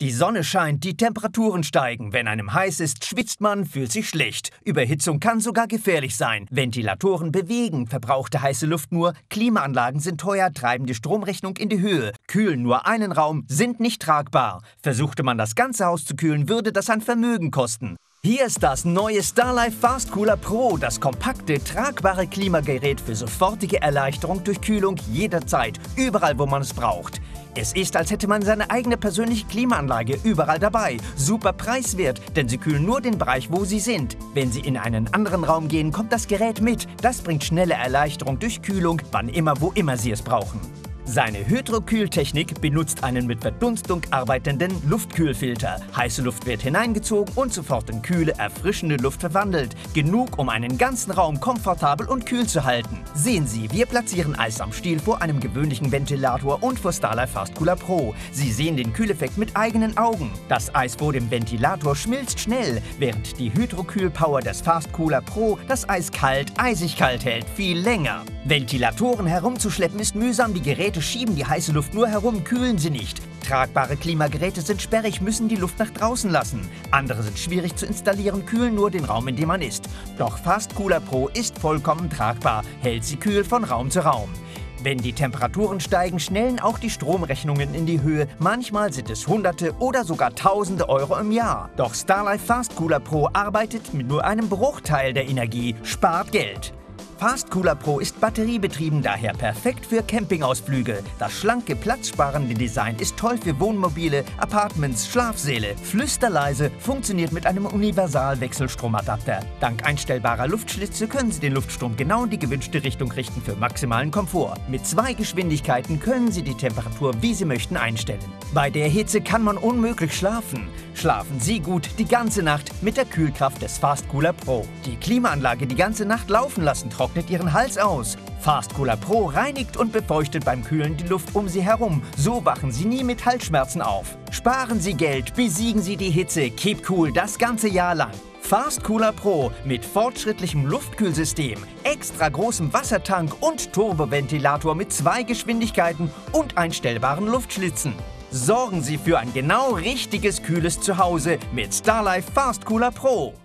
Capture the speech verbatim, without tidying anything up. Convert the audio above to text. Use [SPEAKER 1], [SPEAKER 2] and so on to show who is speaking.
[SPEAKER 1] Die Sonne scheint, die Temperaturen steigen. Wenn einem heiß ist, schwitzt man, fühlt sich schlecht. Überhitzung kann sogar gefährlich sein. Ventilatoren bewegen verbrauchte heiße Luft nur. Klimaanlagen sind teuer, treiben die Stromrechnung in die Höhe. Kühlen nur einen Raum, sind nicht tragbar. Versuchte man das ganze Haus zu kühlen, würde das ein Vermögen kosten. Hier ist das neue Starlife Fast Cooler Pro, das kompakte, tragbare Klimagerät für sofortige Erleichterung durch Kühlung jederzeit, überall wo man es braucht. Es ist, als hätte man seine eigene persönliche Klimaanlage überall dabei. Super preiswert, denn sie kühlen nur den Bereich, wo sie sind. Wenn Sie in einen anderen Raum gehen, kommt das Gerät mit. Das bringt schnelle Erleichterung durch Kühlung, wann immer, wo immer Sie es brauchen. Seine Hydrokühltechnik benutzt einen mit Verdunstung arbeitenden Luftkühlfilter. Heiße Luft wird hineingezogen und sofort in kühle, erfrischende Luft verwandelt. Genug, um einen ganzen Raum komfortabel und kühl zu halten. Sehen Sie, wir platzieren Eis am Stiel vor einem gewöhnlichen Ventilator und vor Starlife Fast Cooler Pro. Sie sehen den Kühleffekt mit eigenen Augen. Das Eis vor dem Ventilator schmilzt schnell, während die Hydrokühlpower des Fast Cooler Pro das Eis kalt, eisig kalt hält, viel länger. Ventilatoren herumzuschleppen ist mühsam, die Geräte schieben die heiße Luft nur herum, kühlen sie nicht. Tragbare Klimageräte sind sperrig, müssen die Luft nach draußen lassen. Andere sind schwierig zu installieren, kühlen nur den Raum, in dem man ist. Doch Fast Cooler Pro ist vollkommen tragbar, hält sie kühl von Raum zu Raum. Wenn die Temperaturen steigen, schnellen auch die Stromrechnungen in die Höhe. Manchmal sind es Hunderte oder sogar Tausende Euro im Jahr. Doch Starlife Fast Cooler Pro arbeitet mit nur einem Bruchteil der Energie, spart Geld. Fast Cooler Pro ist batteriebetrieben, daher perfekt für Campingausflüge. Das schlanke, platzsparende Design ist toll für Wohnmobile, Apartments, Schlafsäle. Flüsterleise funktioniert mit einem Universal-Wechselstromadapter. Dank einstellbarer Luftschlitze können Sie den Luftstrom genau in die gewünschte Richtung richten für maximalen Komfort. Mit zwei Geschwindigkeiten können Sie die Temperatur, wie Sie möchten, einstellen. Bei der Hitze kann man unmöglich schlafen. Schlafen Sie gut die ganze Nacht mit der Kühlkraft des Fast Cooler Pro. Die Klimaanlage die ganze Nacht laufen lassen, trocknet Ihren Hals aus. Fast Cooler Pro reinigt und befeuchtet beim Kühlen die Luft um Sie herum. So wachen Sie nie mit Halsschmerzen auf. Sparen Sie Geld, besiegen Sie die Hitze. Keep cool das ganze Jahr lang. Fast Cooler Pro mit fortschrittlichem Luftkühlsystem, extra großem Wassertank und Turboventilator mit zwei Geschwindigkeiten und einstellbaren Luftschlitzen. Sorgen Sie für ein genau richtiges kühles Zuhause mit Starlife Fast Cooler Pro.